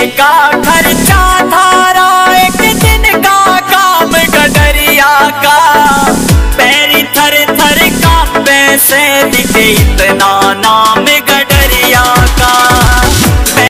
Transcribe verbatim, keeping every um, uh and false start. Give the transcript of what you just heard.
का खर्चा धारा एक दिन का काम गडरिया का। पैरी थर थर कांपे से दिखे इतना नाम